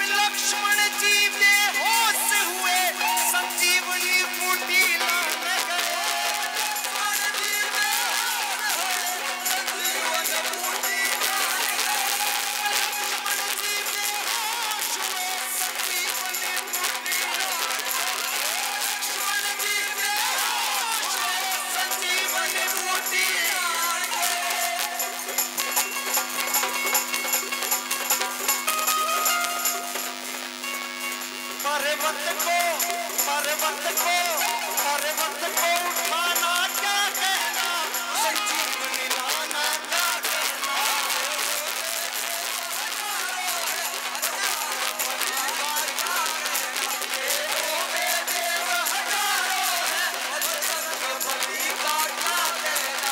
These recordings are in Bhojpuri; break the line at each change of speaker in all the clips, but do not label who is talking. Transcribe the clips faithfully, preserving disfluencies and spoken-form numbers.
लक्ष्मण जी बेहोश हुए, संजीवनी बूटी लाने गए। लक्ष्मण जी बेहोश हुए, संजीवनी बूटी लाने गए। लक्ष्मण जी बेहोश हुए, संजीवनी बूटी लाने गए। लक्ष्मण जी बेहोश हुए, संजीवनी बूटी लाने गए। पर्वत को पर्वत को पर्वत को उठाना क्या कहना, संजीवनी लाना क्या कहना। देवों में देव हजारों हैं, बजरंग बली का क्या कहना।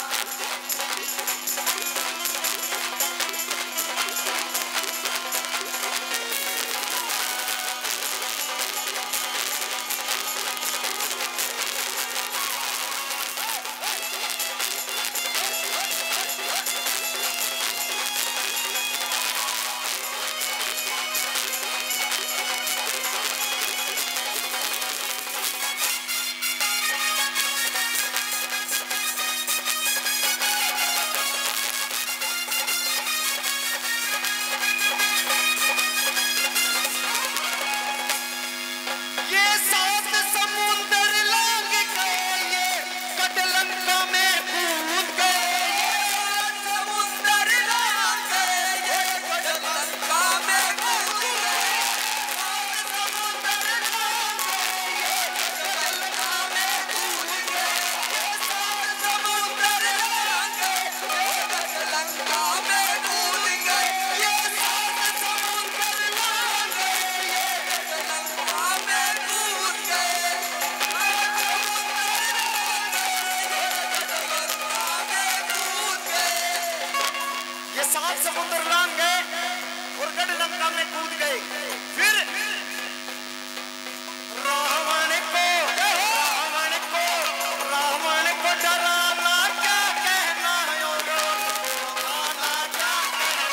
ये सात समुंदर लांग गए, ये कटलंका में कूद गए। ये सात समुंदर लांग गए, ये कटलंका में कूद गए। सात समुंदर लांग गए, ये कटलंका में कूद गए। ये सात समुंदर लांग गए, ये कटलंका में कूद गए। ये सात समुंदर लांग गए, ये कटलंका में कूद गए। ये सात समुद्र लांग गए और कटलंका में कूद गए। फिर रावण को रावण को रावण को डराना क्या कहना, और डराना क्या कहना।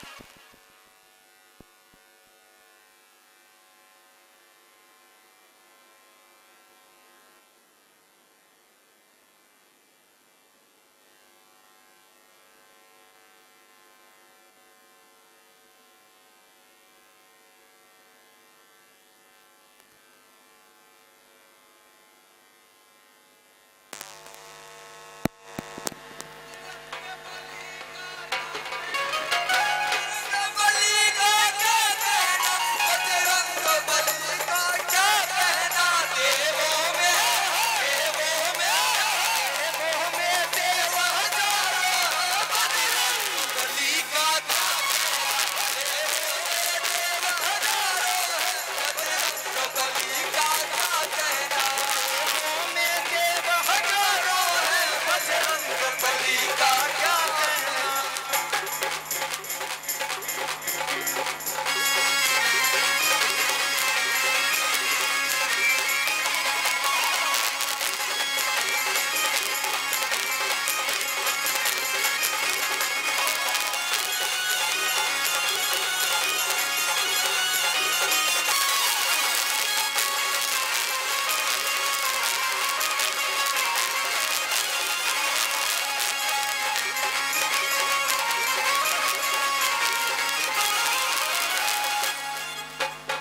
बली का क्या कहना, बजरंग बली का क्या कहना। देवों में देवों में देवों में देव हजारों हैं, बजरंग बली का क्या कहना। देवों में देव हजारों हैं, बजरंग बली का क्या कहना। देवों में देव हजारों हैं, बजरंग बली का क्या कहना।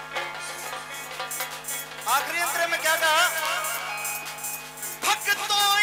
आखिरी अंतरे में क्या कहा, भक्तों